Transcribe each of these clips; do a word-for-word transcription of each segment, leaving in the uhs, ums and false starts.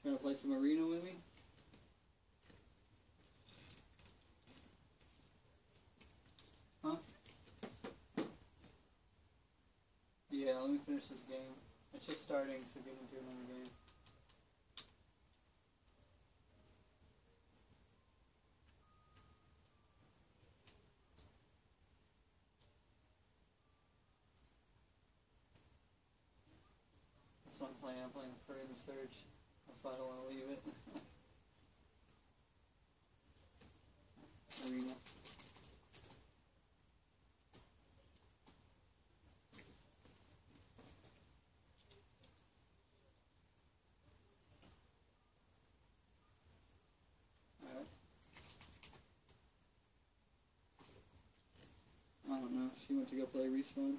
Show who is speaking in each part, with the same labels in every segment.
Speaker 1: Gonna play some arena with me? Huh? Yeah, let me finish this game. It's just starting, so get into another game. That's what I'm playing. I'm playing Further Search. If I don't want to leave it. Arena. Alright. I don't know. She went to go play Respawn.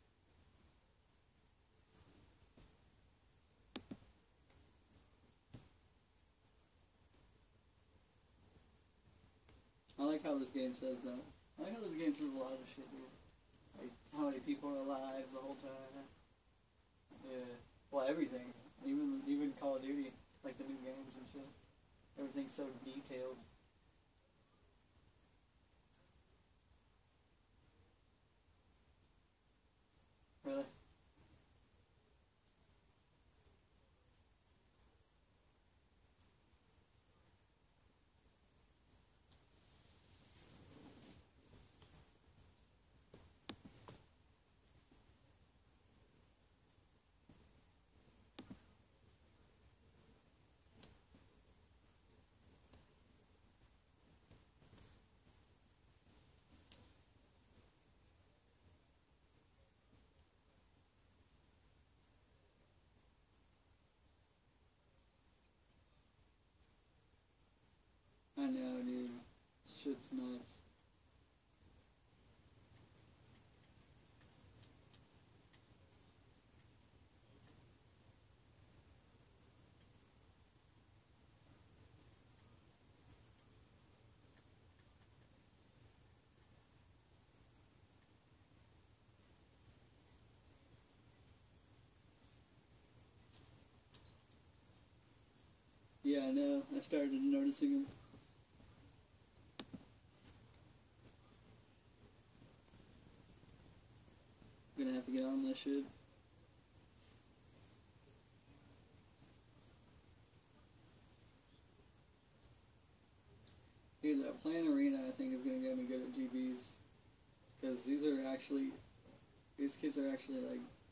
Speaker 1: I like how this game says that. I like how this game says a lot of shit here. Like, how many people are alive the whole time. Yeah. Well, everything. Even even Call of Duty. Like the new games and shit. Everything's so detailed. Really? I know, dude. Shit's nuts. Yeah, I know. I started noticing him. Gonna have to get on that shit. Dude, that playing arena I think is gonna get me good at G Bs. Because these are actually, these kids are actually like